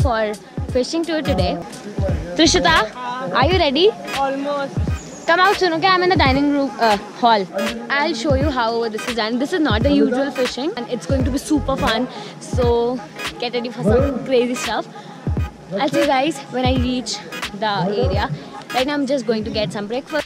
for fishing tour today. Trishita, are you ready? Almost. Come out soon, okay? I'm in the dining room hall. I'll show you how this is done. This is not the usual fishing and it's going to be super fun. So get ready for some crazy stuff. I'll see you guys when I reach the area. Right now I'm just going to get some breakfast.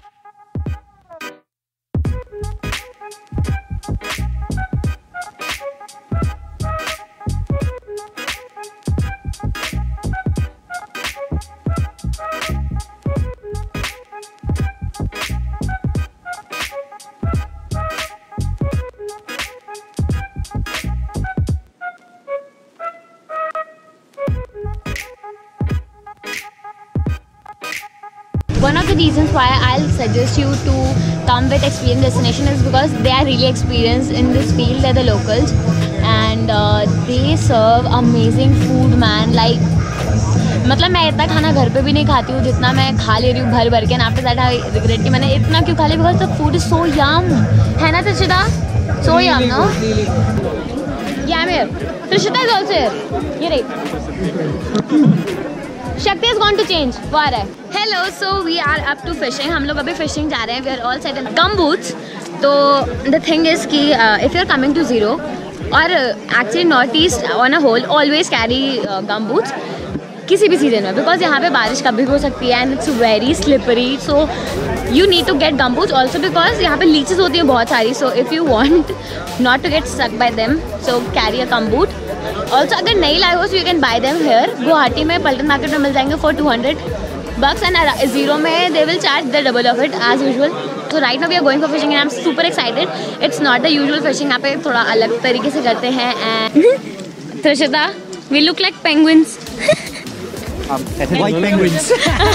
One of the reasons why I'll suggest you to come with experienced destination is because they are really experienced in this field. They're the locals and they serve amazing food, man. Like, मतलब मैं इतना खाना घर पे भी नहीं खाती हूँ जितना मैं खा ले रही हूँ भर भर के. And after that I regret कि मैंने इतना क्यों खा लिया, because the food is so yum. है ना Trishita? So yum, no? Yeah, I'm here. Trishita is also here. ये रही. Shakti has gone to change. वो आ रहा है. Hello, so we are up to fishing. हम लोग अभी fishing जा रहे हैं. We are all set in gum boots. तो the thing is कि if you are coming to Ziro or actually northeast on a whole, always carry gum boots. किसी भी सीजन में, because यहाँ पे बारिश कभी भी हो सकती है and it's very slippery. So you need to get gum boots also because यहाँ पे leeches होती हैं बहुत सारी. So if you want not to get stuck by them, so carry a gum boot. Also अगर नहीं लाए हो so you can buy them here. Guwahati में पल्टन मार्केट में मिल जाएंगे for $200 and Zero में they will charge the double of it as usual. So right now we are going for fishing and I'm super excited. It's not the usual fishing. यहाँ पे थोड़ा अलग तरीके से करते हैं. And Trishita, we look like penguins. Like penguins.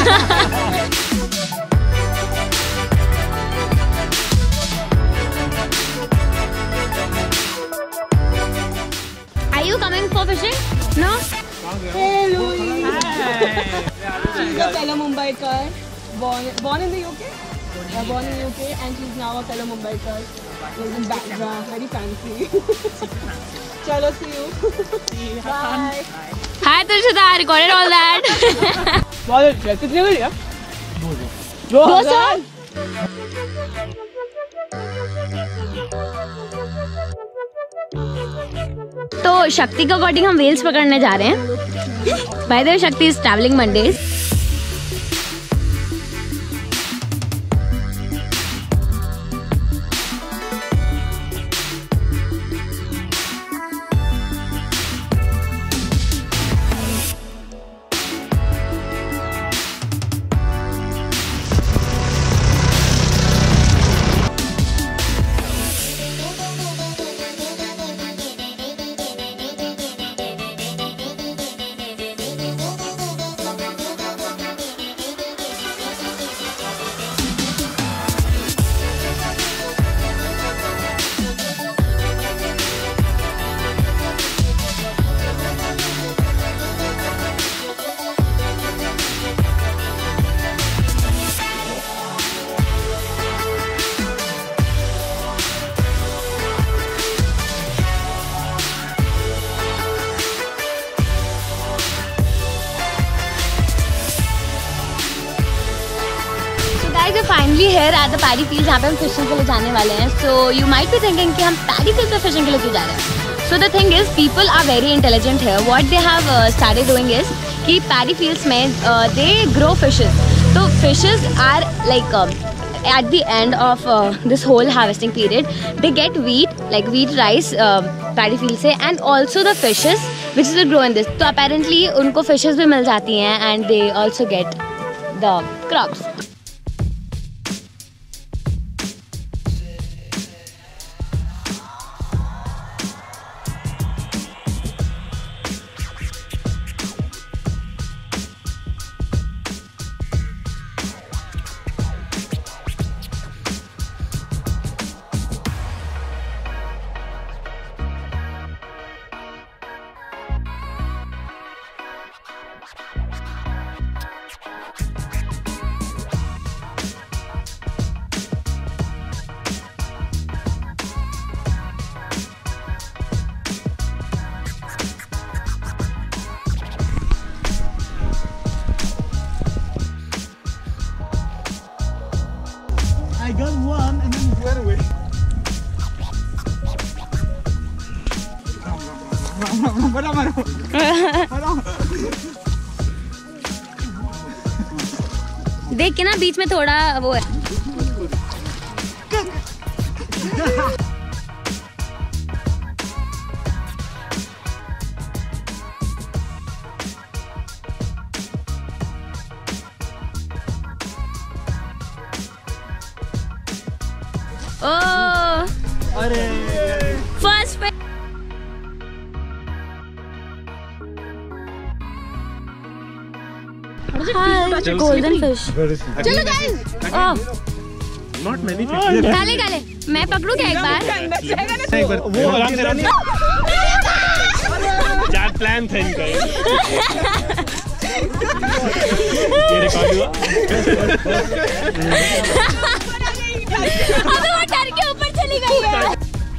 Are you coming for fishing? No? Hello. She's a fellow Mumbaiker, born in the UK. Born in the UK, and she's now a fellow Mumbaiker. Lives in background, very fancy. Chalo, see you. Bye. Hi Trishita, I recorded all that. बहुत अच्छा. कितने का लिया? 200. तो शक्ति के according हम Wales पकड़ने जा रहे हैं. Bye the way, Shakti is travelling Mondays. We're finally here at the paddy fields जहाँ पे हम fishing के लिए जाने वाले हैं. So you might be thinking कि हम paddy fields पे fishing के लिए क्यों जा रहे हैं? So the thing is, people are very intelligent here. What they have started doing is कि paddy fields में they grow fishes. So fishes are like at the end of this whole harvesting period, they get wheat, like wheat rice paddy field से, and also the fishes which will grow in this. So apparently उनको fishes भी मिल जाती हैं and they also get the crops. देख के ना बीच में थोड़ा वो है। Oh, first golden fish. चलो गाइस, Not many काले काले, मैं पकड़ू क्या एक बार? वो आराम से चार प्लान था इनका। ये रिकॉर्ड हुआ। अबे वो डर के ऊपर चली गई है।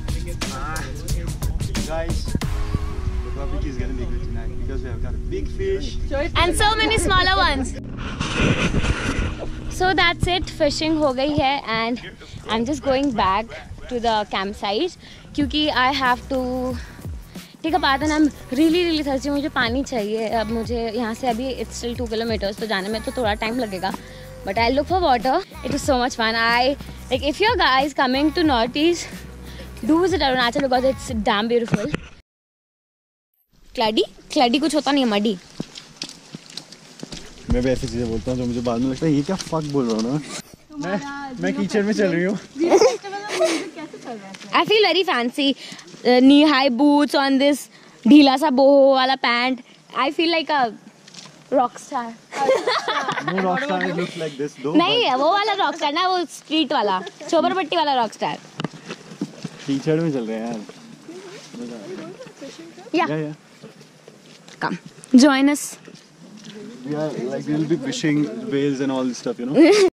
Guys, the barbecue is gonna be good tonight because we have got a big fish. And so many smaller ones. So that's it, fishing हो गई है and I'm just going back to the campsite क्योंकि I have to take a bath and I'm really thirsty. मुझे पानी चाहिए। अब मुझे यहाँ से अभी it's still 2 kilometers तो जाने में तो थोड़ा टाइम लगेगा, but I'll look for water. It was so much fun. If you're guys coming to Northeast, do visit Arunachal because it's damn beautiful. क्लैडी कुछ होता नहीं है, मडी। मैं भी ऐसी चीजें बोलता हूँ जो मुझे बाद में लगता है ये क्या फक बोल रहा हूँ ना। मैं कीचड़ में चल रही हूँ। I feel very fancy. Knee-high boots on this ढीला सा boho वाला pant. I feel like a rock star. No rock star looks like this though. नहीं है वो वाला rock star ना, वो street वाला चोबरपट्टी वाला rock star. कीचड़ में चल रहे हैं यार। Yeah. Come, join us. We are like we'll be fishing whales and all this stuff, you know.